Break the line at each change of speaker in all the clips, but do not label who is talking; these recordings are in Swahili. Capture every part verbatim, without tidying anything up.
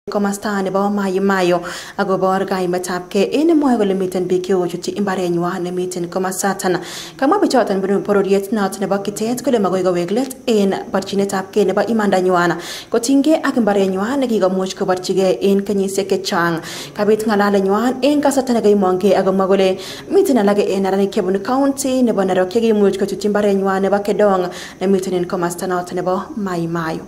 Komasta nebo Mai Mahiu agobor kaimetab ke ene mwoe kole miten biik cheochuti imbarenywan nemiten komasatan. Kamwa bichoton bunu bororiet noton nebo Kitet kole magoi kowek let en barchinetab ke nebo imandanywan kotinygei ak imbarenywan nekikomuch koborchigei en kenyisiek chechang. Kabit ng'alaletnywan en kasarta nekimongei agomwa kole miten alak en neranik chebunu county nebo Narok chekimuch kochuti imbarenywan nebo Kedong nemiten en komasta noton nebo Mai Mahiu.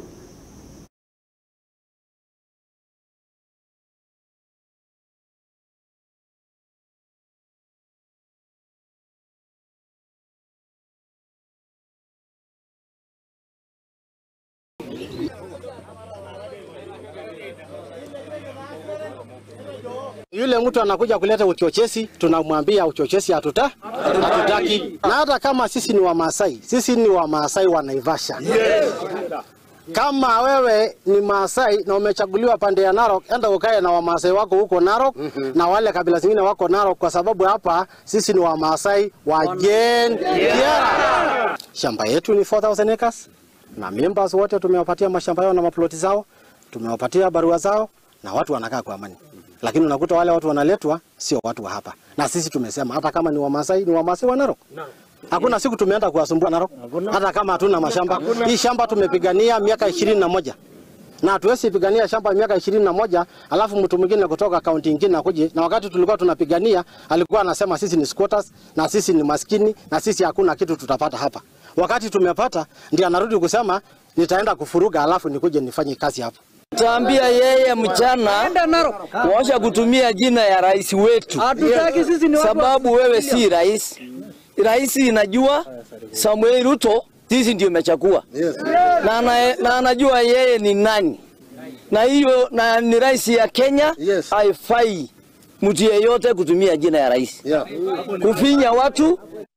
Yule mtu anakuja kuleta uchochezi, tunamwambia uchochezi hatuta hatutaki. Na hata kama sisi ni wa Maasai, sisi ni wa Maasai wa Naivasha. Yes. Kama wewe ni Maasai na umechaguliwa pande ya Narok, enda ukae na wa Maasai wako huko Narok, mm -hmm. na wale kabila zingine wako Narok, kwa sababu hapa sisi ni wa Maasai wa Jen. Yeah. Shamba yetu ni four thousand acres na members wote tumewapatia mashamba yao na maploti zao, tumewapatia barua zao na watu wanakaa kwa amani. Lakini unakuta wale watu wanaletwa sio watu wa hapa. Na sisi tumesema hata kama ni wa Maasai, ni wa Maasai wa Narok. Hakuna siku tumeenda kuwasumbua Narok. Hata kama hatuna mashamba. Hii shamba tumepigania miaka ishirini na moja. Na hatuwezi pigania shamba miaka ishirini na moja alafu mtu mwingine kutoka kaunti nyingine akuje. Na wakati tulikuwa tunapigania alikuwa anasema sisi ni squatters na sisi ni maskini na sisi hakuna kitu tutapata hapa. Wakati tumepata ndio anarudi kusema nitaenda kufuruga alafu nikuje nifanye kazi hapa.
Taambia yeye mchana wacha kutumia jina ya rais wetu. Yes. Sababu wewe si rais. Rais inajua Samuel Ruto sisi ndio umechagua. Yes. Na, na, na anajua yeye ni nani. Na hiyo na ni rais ya Kenya. Yes. Haifai mtu yeyote kutumia jina ya rais. Yeah. Kufinya watu